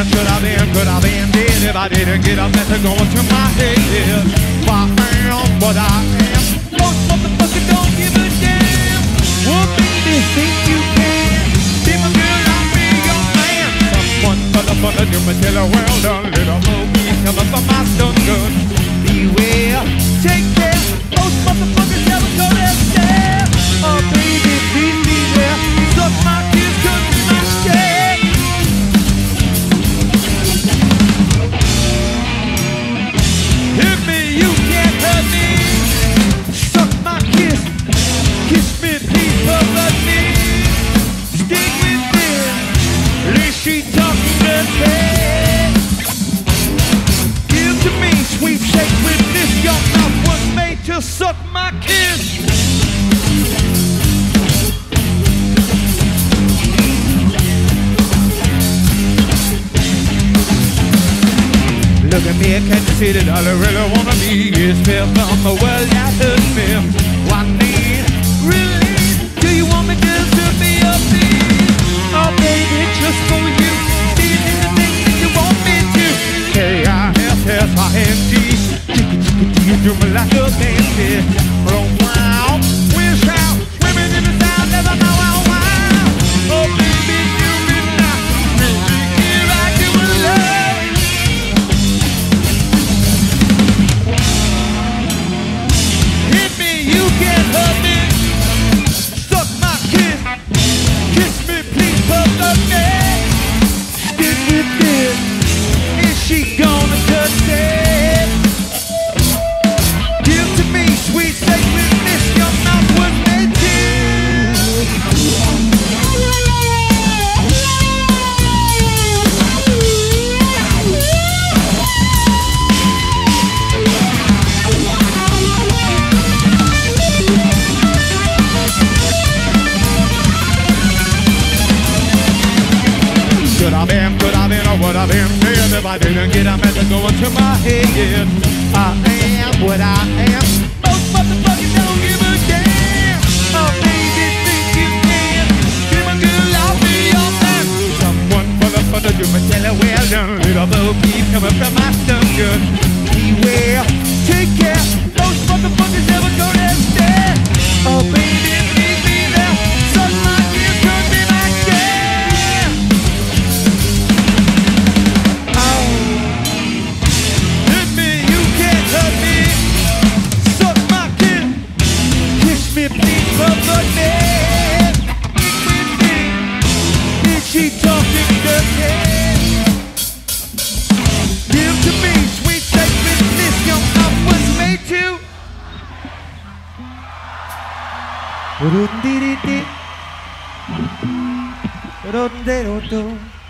could I been dead if I didn't get a message going to my head. I am what I am. Most motherfuckers don't give a damn. Well, baby, think you can be my girl, I'll be your man. Someone for the do me till the world a little movie coming from my stun gun. Beware, take care. Most motherfuckers never go there. Oh, baby, please be there. Suck my kiss, cause it's my share. Hit me, you can't hurt me. Suck my kiss, kiss me, please pervert me. Stick with me, at least she talking dirty. Give to me, sweet shake with this. Your mouth was made to suck my kiss. Look at me, can't you see that all I really wanna be is feel from the world that hurts me. What need, really? Do you want me just to be a thief? Oh baby, just for you. Do you do the things that you want me to? K-I-S-S-I-N-G. Do you do me like a dandy? Oh wow, wish out, women in the South never know how wow. Oh baby, do me now, really here I do a love. You can't hurt me. Suck my kiss. Kiss me, please, pervert me. Stick with this. Is she gonna touch it? Give to me, sweet sacredness. Your mouth was made to. Could I been, or would I been dead if I didn't get a message going to my head? I am what I am. Most motherfuckers don't give a damn. Oh, baby, think you can. Be my girl, I'll be your man. Someone for the do me tell her well done. Little bo peep coming from my stomach gun. Beware, take care. Most motherfuckers never go downstairs. Oh, baby, please be there. Suck my kiss, could be my share. Please pervert me. With me. Is she talking dirty? Give to me, sweet sacredness. Your mouth was made to.